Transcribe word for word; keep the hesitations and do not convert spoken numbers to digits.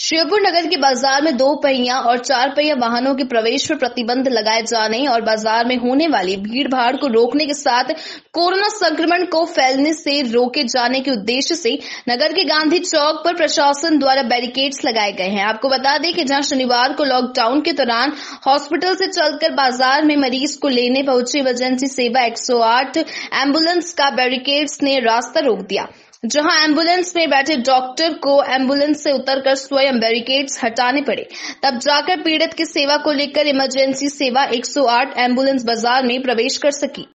श्योपुर नगर के बाजार में दो पहिया और चार पहिया वाहनों के प्रवेश पर प्रतिबंध लगाए जाने और बाजार में होने वाली भीड़ भाड़ को रोकने के साथ कोरोना संक्रमण को फैलने से रोके जाने के उद्देश्य से नगर के गांधी चौक पर प्रशासन द्वारा बैरिकेड्स लगाए गए हैं। आपको बता दें कि जहां शनिवार को लॉकडाउन के दौरान हॉस्पिटल से चलकर बाजार में मरीज को लेने पहुंची इमरजेंसी सेवा एक सौ आठ एम्बुलेंस का बैरिकेड्स ने रास्ता रोक दिया, जहां एम्बुलेंस में बैठे डॉक्टर को एम्बुलेंस से उतरकर स्वयं बैरिकेड्स हटाने पड़े, तब जाकर पीड़ित की सेवा को लेकर इमरजेंसी सेवा एक सौ आठ एम्बुलेंस बाजार में प्रवेश कर सकी।